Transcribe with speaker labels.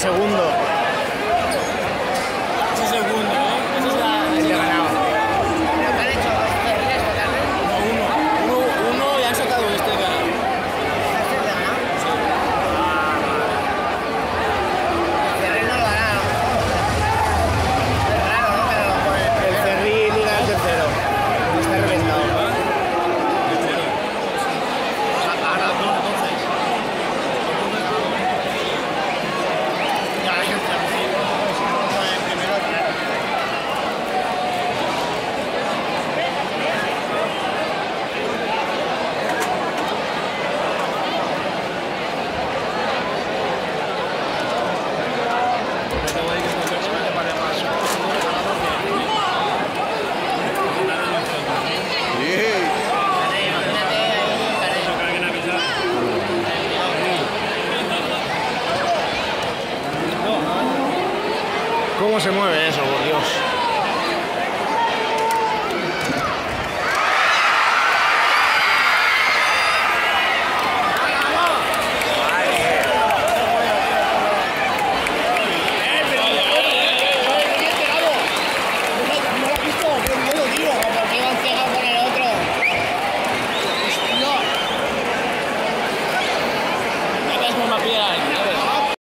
Speaker 1: segundo.
Speaker 2: Ese segundo, ¿eh? Esa es la...
Speaker 1: El que ha ganado.
Speaker 3: ¿Pero qué han hecho? ¿Dos carreras totalmente?
Speaker 2: Uno y han sacado este que ha ganado.
Speaker 3: ¿Este te ha ganado? El Ferrer no lo hará, ¿no? Es raro, ¿no? Que no lo pone.
Speaker 1: El Ferri liga el tercero. Está reventado.
Speaker 2: Ahora no, entonces. Ya, hay que estar así. Primero.
Speaker 3: Imagínate ahí, Carey.
Speaker 1: ¿Cómo se mueve eso, por Dios?